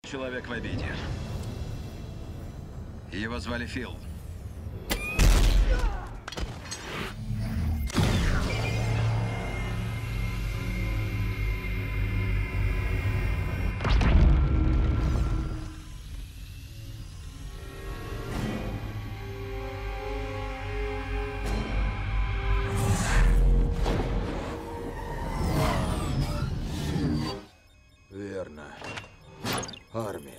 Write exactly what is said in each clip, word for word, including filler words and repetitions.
Человек в обиде. Его звали Фил. Верно. Армия.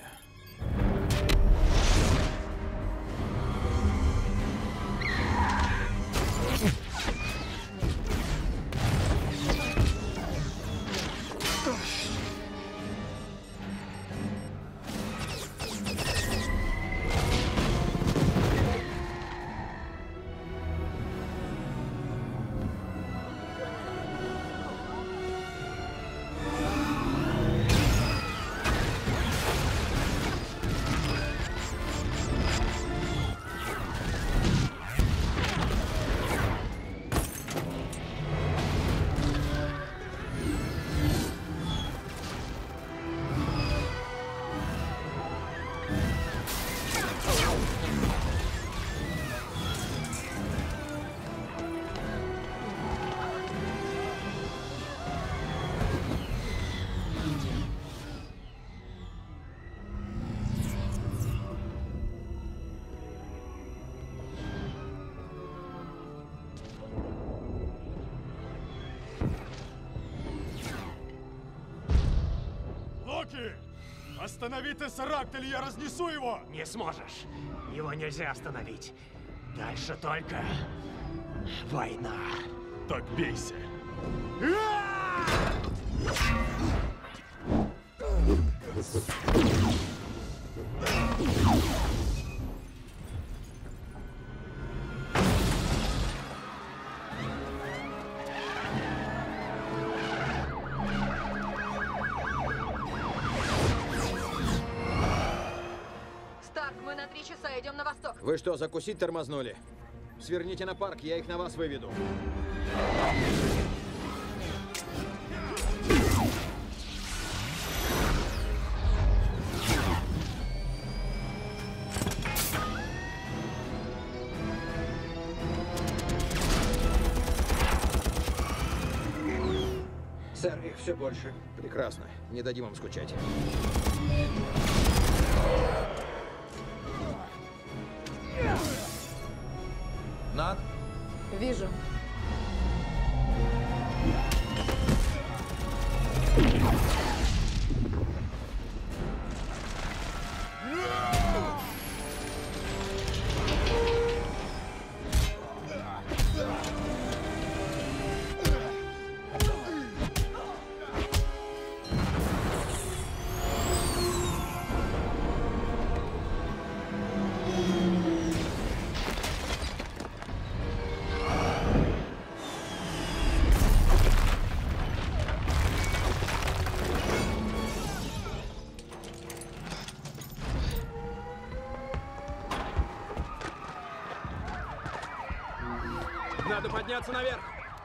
Локи! Останови Тессеракт, или я разнесу его! Не сможешь. Его нельзя остановить. Дальше только война. Так бейся. Старк, мы на три часа идем на восток. Вы что, закусить тормознули? Сверните на парк, я их на вас выведу. Сэр, их все больше. Прекрасно. Не дадим вам скучать. Над? Вижу. Надо подняться наверх.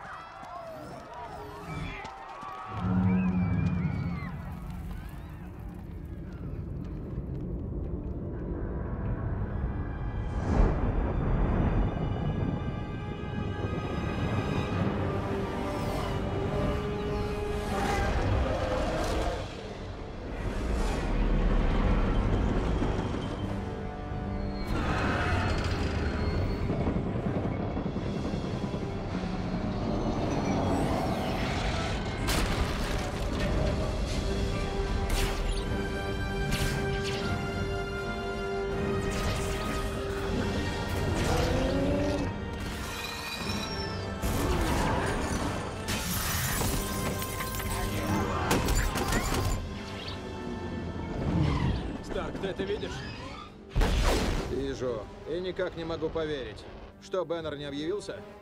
Старк, ты это видишь? Вижу. И никак не могу поверить. Что, Бэннер не объявился?